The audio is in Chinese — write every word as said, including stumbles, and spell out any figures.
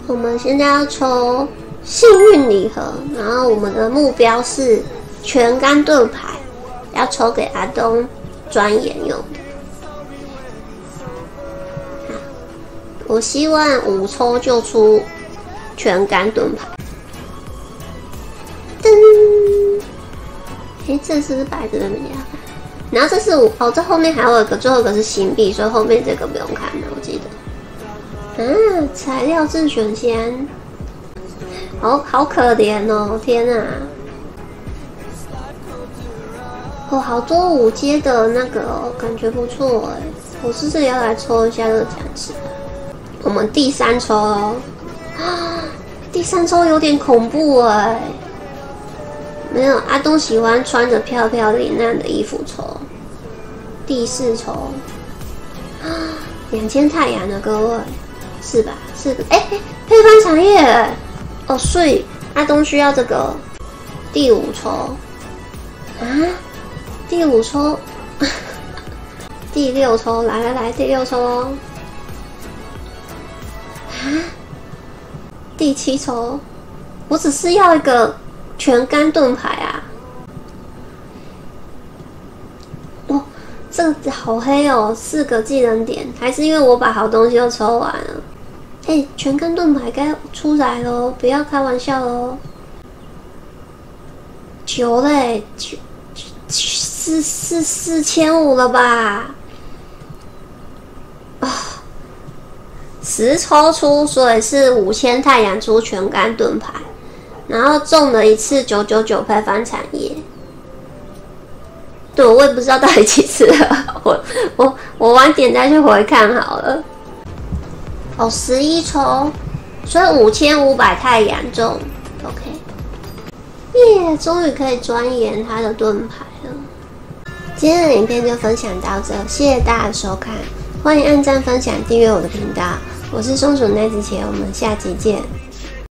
我们现在要抽幸运礼盒，然后我们的目标是全干盾牌，要抽给阿东钻研用的。我希望五抽就出全干盾牌。噔，哎、欸，这是不是白的那么压？然后这是我哦，这后面还有一个，最后一个是新币，所以后面这个不用看了，我记得。啊，材料自选先，好好可怜哦，天啊！哦，好多五阶的那个、哦，感觉不错哎，我是不是也要来抽一下这个奖池？我们第三抽哦，啊，第三抽有点恐怖哎。没有，阿东喜欢穿着漂漂亮亮的衣服抽。第四抽，啊，两千太阳的各位，是吧？是的，哎、欸，配方产业，哦，所以阿东需要这个。第五抽，啊，第五抽，第六抽，来来来，第六抽哦。啊，第七抽，我只是要一个全干盾牌啊！哦，这个好黑哦，四个技能点，还是因为我把好东西都抽完了。哎、欸，全干盾牌该出来喽，不要开玩笑喽！九嘞，九四四四千五了吧？啊！十抽出，所以是五千太阳出全干盾牌，然后中了一次九九九配方产业。对，我也不知道到底几次了，我我我晚点再去回看好了。哦，十一抽，所以五千五百太阳中 ，OK， 耶，终于可以钻研它的盾牌了。今天的影片就分享到这，谢谢大家的收看，欢迎按赞、分享、订阅我的频道。我是松鼠奈子姐，我们下期见。